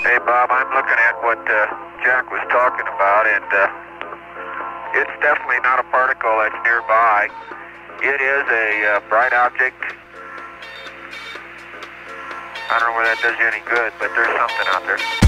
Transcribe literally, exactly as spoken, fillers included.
Hey, Bob, I'm looking at what uh, Jack was talking about, and uh, it's definitely not a particle that's nearby. It is a uh, bright object. I don't know whether that does you any good, but there's something out there.